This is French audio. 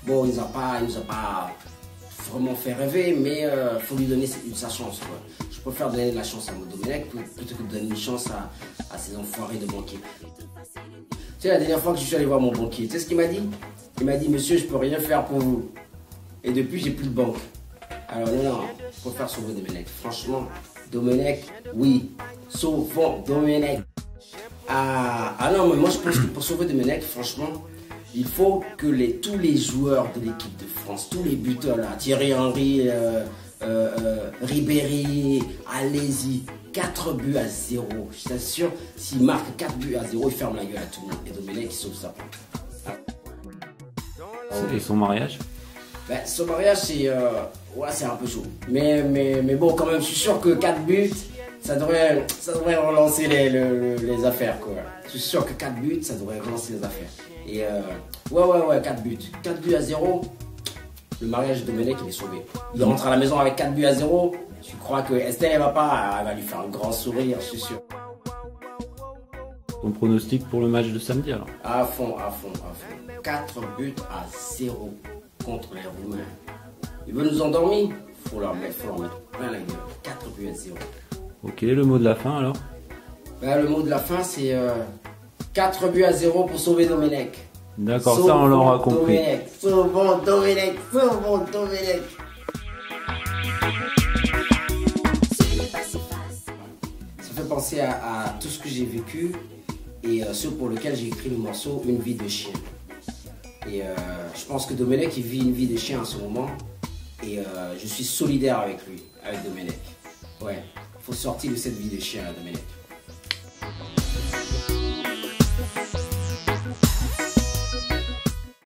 Bon, il nous a pas vraiment fait rêver, mais faut lui donner sa chance, quoi. Je préfère donner de la chance à mon Domenech plutôt que de donner une chance à ces enfoirés de banquiers. Tu sais, la dernière fois que je suis allé voir mon banquier, tu sais ce qu'il m'a dit? Il m'a dit, monsieur, je peux rien faire pour vous. Et depuis, j'ai plus de banque. Alors non, je préfère sauver Domenech. Franchement, Domenech, oui. Sauvons Domenech. Ah non, mais moi je pense que pour sauver Domenech, franchement, il faut que tous les joueurs de l'équipe de France, tous les buteurs là, Thierry Henry, Ribéry, allez-y, 4-0. Je t'assure, s'il marque 4-0, il ferme la gueule à tout le monde. Et Domenech, il sauve sa pote. Et son mariage? Ben, son mariage, c'est ouais, c'est un peu chaud. Mais bon, quand même, je suis sûr que 4 buts, ça devrait relancer les affaires, quoi. Je suis sûr que 4 buts, ça devrait relancer les affaires. Et ouais, 4 buts. 4-0, le mariage de Domenech, il est sauvé. Il rentre à la maison avec 4-0. Tu crois que Estelle, elle va lui faire un grand sourire, je suis sûr. Ton pronostic pour le match de samedi, alors? À fond. 4-0 contre les Roumains. Ils veulent nous endormir. Faut leur mettre plein la gueule. 4-0. Ok, le mot de la fin, alors? Ben, le mot de la fin, c'est 4-0 pour sauver Domenech. D'accord, ça on l'aura compris. Sauvons Domenech. Ça fait penser à tout ce que j'ai vécu et ceux pour lesquels j'ai écrit le morceau Une vie de chien. Et je pense que Domenech, il vit une vie de chien en ce moment. Et je suis solidaire avec lui, avec Domenech. Ouais, il faut sortir de cette vie de chien, Domenech.